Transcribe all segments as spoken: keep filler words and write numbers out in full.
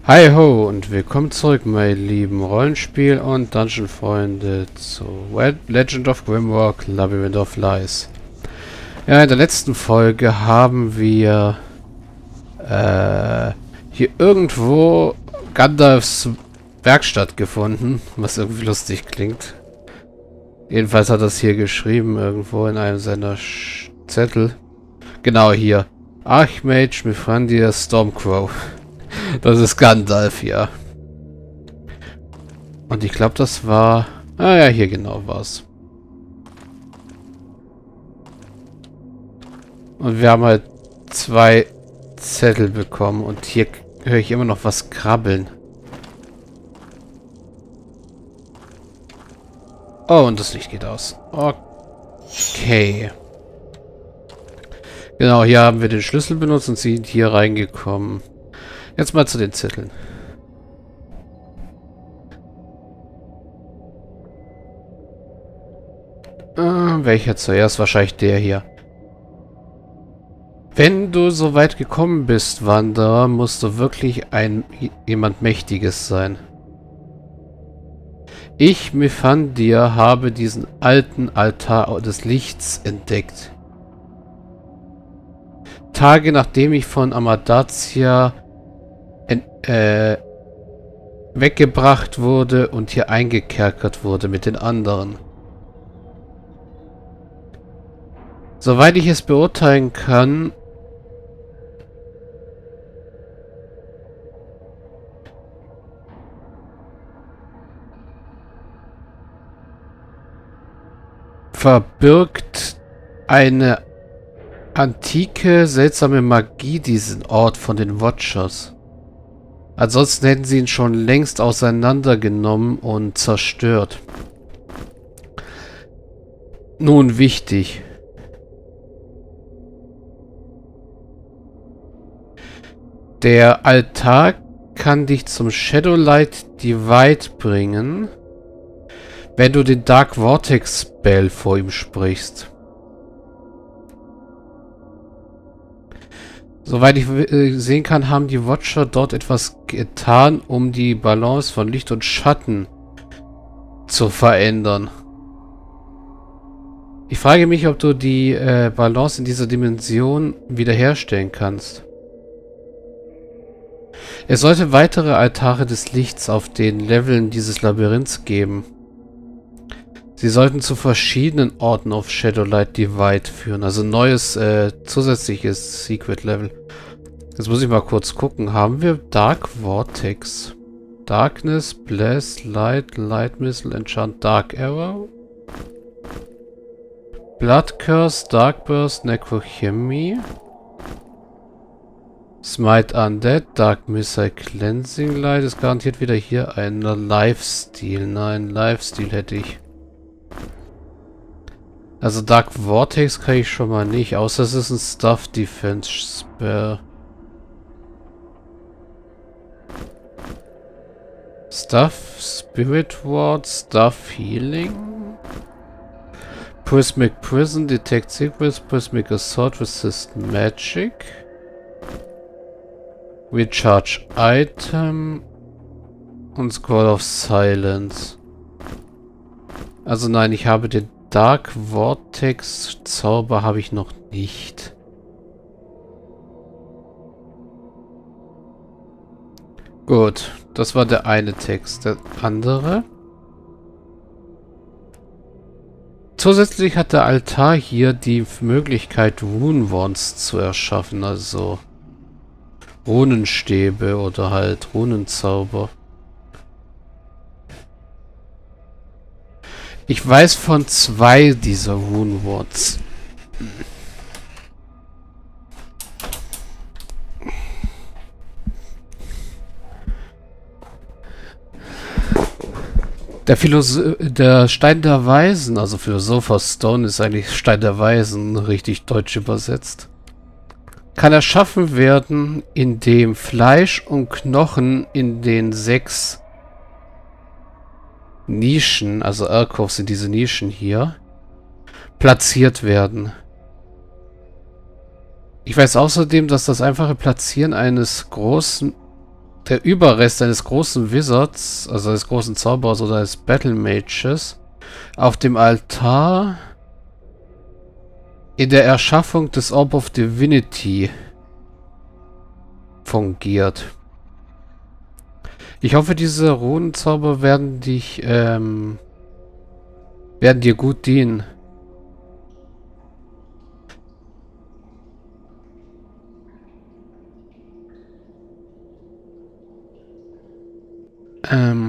Hi ho und willkommen zurück, meine lieben Rollenspiel- und Dungeon-Freunde zu Legend of Grimrock, Labyrinth of Lies. Ja, in der letzten Folge haben wir äh, hier irgendwo Gandalfs Werkstatt gefunden, was irgendwie lustig klingt. Jedenfalls hat er es hier geschrieben, irgendwo in einem seiner Sch Zettel. Genau hier. Archmage Mithrandir Stormcrow. Das ist Gandalf, ja. Und ich glaube, das war... Ah ja, hier genau war's. Und wir haben halt zwei Zettel bekommen. Und hier höre ich immer noch was krabbeln. Oh, und das Licht geht aus. Okay. Genau, hier haben wir den Schlüssel benutzt und sind hier reingekommen. Jetzt mal zu den Zetteln. Äh, welcher zuerst? Wahrscheinlich der hier. Wenn du so weit gekommen bist, Wanderer, musst du wirklich ein jemand Mächtiges sein. Ich, Mithrandir, habe diesen alten Altar des Lichts entdeckt. Tage nachdem ich von Amadazia äh, weggebracht wurde und hier eingekerkert wurde mit den anderen. Soweit ich es beurteilen kann, verbirgt eine antike, seltsame Magie diesen Ort von den Watchers. Ansonsten hätten sie ihn schon längst auseinandergenommen und zerstört. Nun wichtig. Der Altar kann dich zum Shadowlight Divide bringen, wenn du den Dark Vortex Spell vor ihm sprichst. Soweit ich äh, sehen kann, haben die Watcher dort etwas getan, um die Balance von Licht und Schatten zu verändern. Ich frage mich, ob du die äh, Balance in dieser Dimension wiederherstellen kannst. Es sollte weitere Altare des Lichts auf den Leveln dieses Labyrinths geben. Sie sollten zu verschiedenen Orten auf Shadowlight Divide führen. Also ein neues, äh, zusätzliches Secret-Level. Jetzt muss ich mal kurz gucken. Haben wir Dark Vortex? Darkness, Bless, Light, Light Missile, Enchant, Dark Arrow? Blood Curse, Dark Burst, Necrochemie? Smite Undead, Dark Missile, Cleansing Light. Ist garantiert wieder hier ein Lifesteal. Nein, Lifesteal hätte ich. Also Dark Vortex kann ich schon mal nicht, außer es ist ein Stuff Defense Spell. Stuff, Spirit Ward, Stuff Healing. Prismic Prison, Detect Secrets, Prismic Assault, Resist Magic. Recharge Item. Und Scroll of Silence. Also nein, ich habe den Dark Vortex Zauber habe ich noch nicht. Gut, das war der eine Text. Der andere. Zusätzlich hat der Altar hier die Möglichkeit, Rune Wands zu erschaffen, also Runenstäbe oder halt Runenzauber. Ich weiß von zwei dieser Rune Wands. Der Philosoph der Stein der Weisen, also Philosopher's Stone ist eigentlich Stein der Weisen, richtig deutsch übersetzt, kann erschaffen werden, indem Fleisch und Knochen in den sechs Nischen, also Alcoves sind diese Nischen hier, platziert werden. Ich weiß außerdem, dass das einfache Platzieren eines großen der Überrest eines großen Wizards, also eines großen Zauberers oder eines Battle Mages, auf dem Altar in der Erschaffung des Orb of Divinity fungiert. Ich hoffe, diese Runenzauber werden dich, ähm, werden dir gut dienen. Ähm,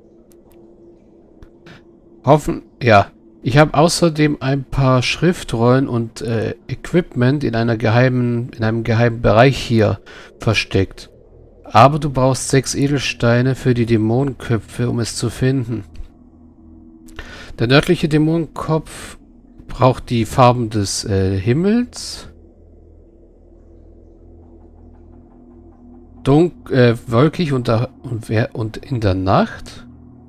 hoffen, ja. Ich habe außerdem ein paar Schriftrollen und äh, Equipment in einer geheimen, in einem geheimen Bereich hier versteckt. Aber du brauchst sechs Edelsteine für die Dämonenköpfe, um es zu finden. Der nördliche Dämonenkopf braucht die Farben des äh, Himmels, Dunk, äh, wolkig und, da, und, und in der Nacht.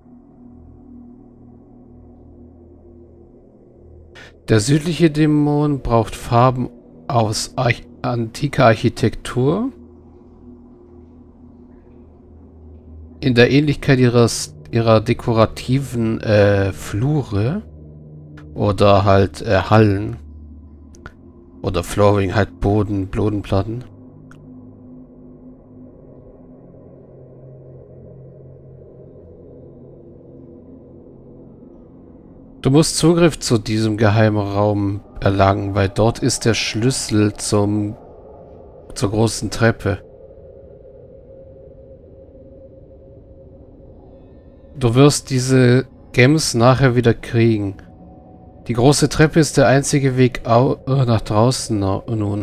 Der südliche Dämon braucht Farben aus Arch antiker Architektur. In der Ähnlichkeit ihres, ihrer dekorativen äh, Flure. Oder halt äh, Hallen. Oder Flooring, halt Boden, Bodenplatten. Du musst Zugriff zu diesem geheimen Raum erlangen, weil dort ist der Schlüssel zum zur großen Treppe. Du wirst diese Gems nachher wieder kriegen. Die große Treppe ist der einzige Weg au nach draußen nun.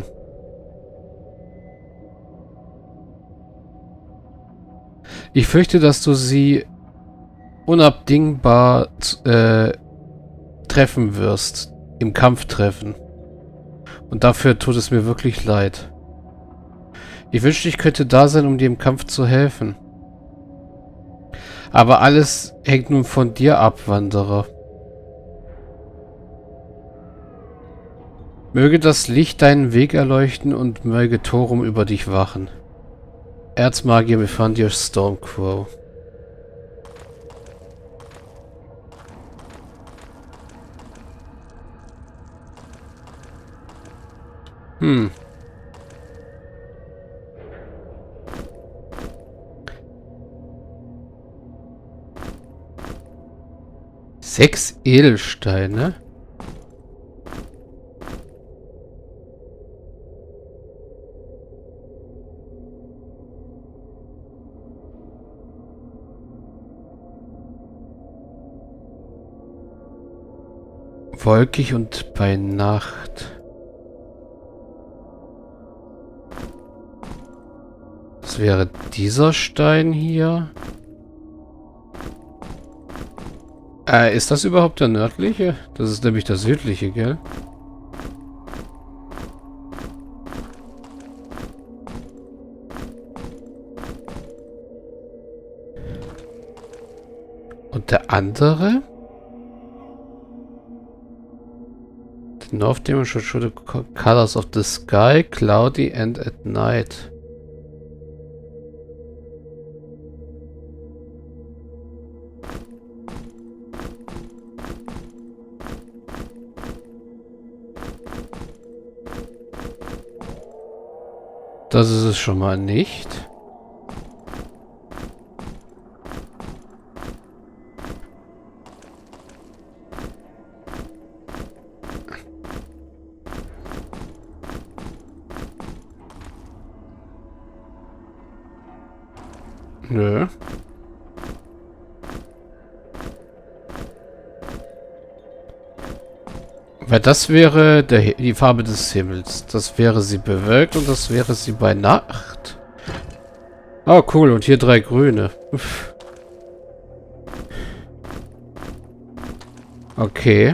Ich fürchte, dass du sie unabdingbar äh, treffen wirst. Im Kampf treffen. Und dafür tut es mir wirklich leid. Ich wünschte, ich könnte da sein, um dir im Kampf zu helfen. Aber alles hängt nun von dir ab, Wanderer. Möge das Licht deinen Weg erleuchten und möge Thorum über dich wachen. Erzmagier Mephandir Stormcrow. Hm. Sechs Edelsteine? Wolkig und bei Nacht. Das wäre dieser Stein hier. Äh, ist das überhaupt der nördliche? Das ist nämlich der südliche, gell? Und der andere? The North Demon should show the colors of the sky, cloudy and at night. Das ist es schon mal nicht. Nö. Weil das wäre der, die Farbe des Himmels. Das wäre sie bewölkt und das wäre sie bei Nacht. Oh, cool. Und hier drei grüne. Uff. Okay.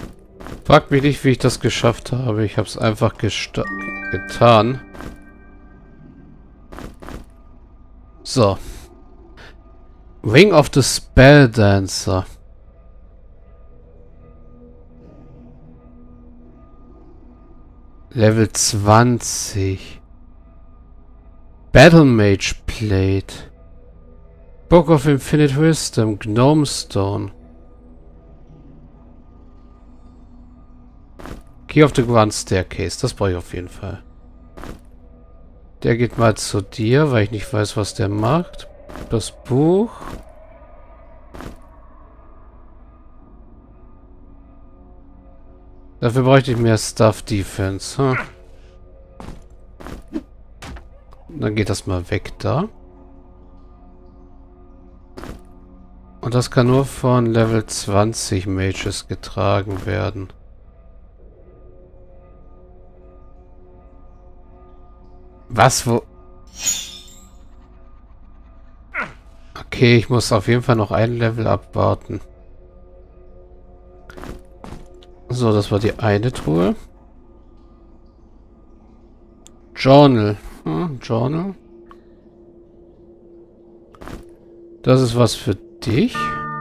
Frag mich nicht, wie ich das geschafft habe. Ich habe es einfach getan. So. Ring of the Spell Dancer. Level zwanzig. Battle Mage Plate. Book of Infinite Wisdom. Gnome Stone. Key of the Grand Staircase. Das brauche ich auf jeden Fall. Der geht mal zu dir, weil ich nicht weiß, was der macht. Das Buch. Dafür bräuchte ich mehr Stuff Defense. Hm. Dann geht das mal weg da. Und das kann nur von Level zwanzig Mages getragen werden. Was, wo... Okay, ich muss auf jeden Fall noch ein Level abwarten. So, das war die eine Truhe. Journal. Hm, Journal. Das ist was für dich.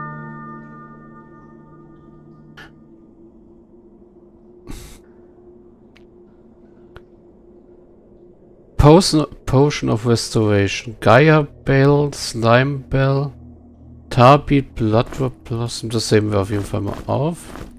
Potion, Potion of Restoration. Gaia Bell, Slime Bell, Tarbeat, Bloodrot Blossom. Das sehen wir auf jeden Fall mal auf.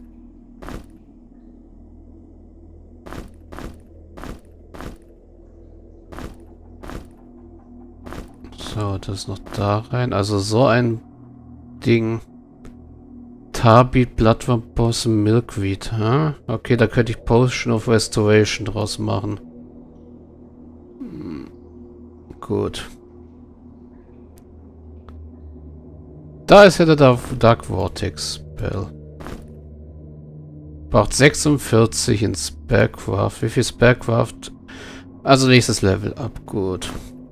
So, das ist noch da rein. Also so ein Ding. Tarbeat, Bloodrot Blossom, Milkweed. Huh? Okay, da könnte ich Potion of Restoration draus machen. Gut. Da ist ja der Dark Vortex Spell. Braucht sechsundvierzig in Spellcraft. Wie viel Spellcraft? Also nächstes Level ab. Gut.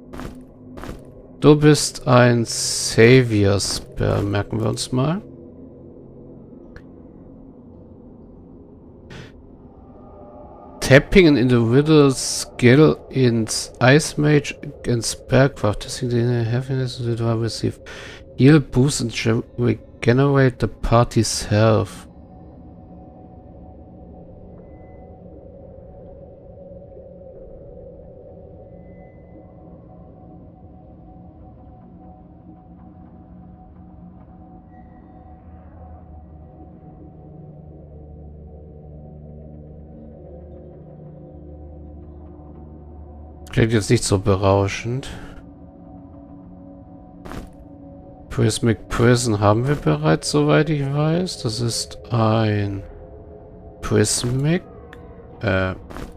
Du bist ein Savior Spell. Merken wir uns mal. Tapping an individual skill in Ice Mage and Spellcraft. Testing the happiness that I receive. Heal, boost and regenerate the party's health. Klingt jetzt nicht so berauschend. Prismic Prison haben wir bereits, soweit ich weiß. Das ist ein Prismic. Äh.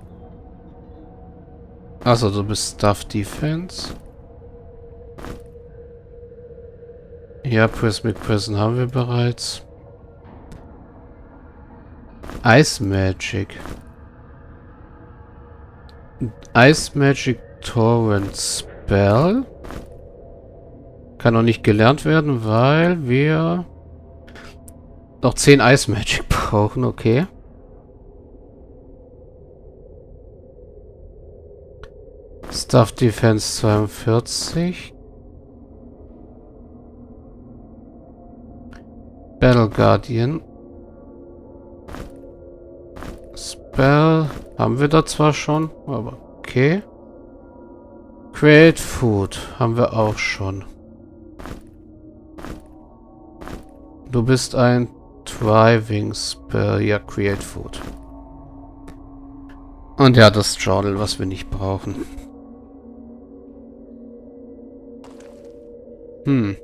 Achso, du bist Stuff Defense. Ja, Prismic Prison haben wir bereits. Ice Magic. Ice Magic Torrent Spell. Kann noch nicht gelernt werden, weil wir noch zehn Ice Magic brauchen, okay. Stuff Defense zweiundvierzig. Battle Guardian. Spell haben wir da zwar schon, aber okay. Create Food haben wir auch schon. Du bist ein Thriving Spell. Ja, Create Food. Und ja, das Journal, was wir nicht brauchen. Hm.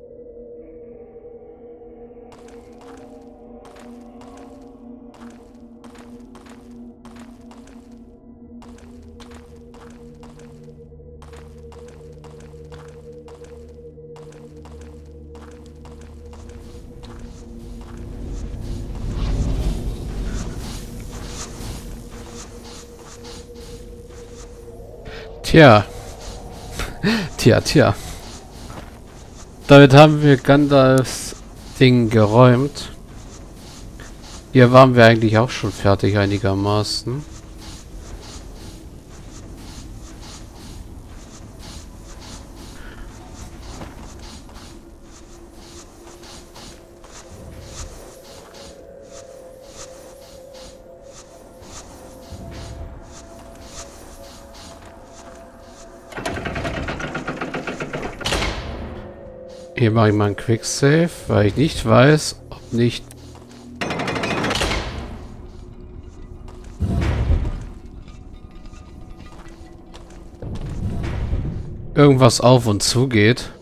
Tja. Tja, tja. Damit haben wir Gandalfs Ding geräumt. Hier waren wir eigentlich auch schon fertig einigermaßen. Hier mache ich mal einen Quicksave, weil ich nicht weiß, ob nicht irgendwas auf und zu geht.